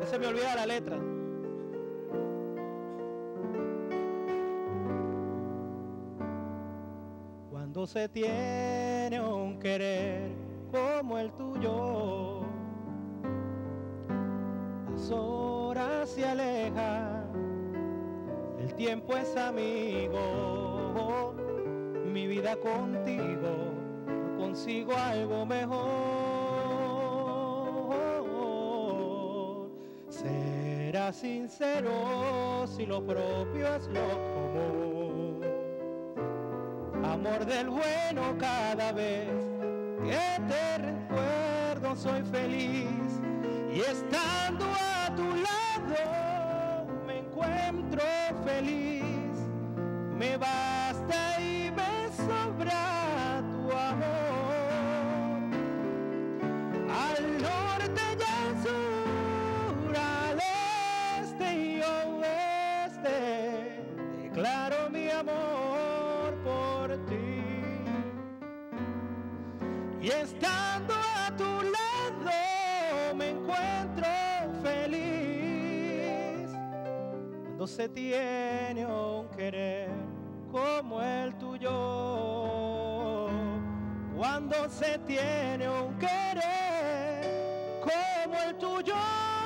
se me olvida la letra. Cuando se tiene un querer como el tuyo, las horas se alejan, el tiempo es amigo, mi vida contigo, no consigo algo mejor. Será sincero si lo propio es lo común. Amor del bueno, cada vez que te recuerdo soy feliz, y estando a tu lado me encuentro feliz. Me basta y me sobra tu amor. Al norte y al sur, al este y oeste, declaro mi amor por ti. Y estando a tu lado me encuentro feliz. Cuando se tiene un querer como el tuyo, cuando se tiene un querer como el tuyo.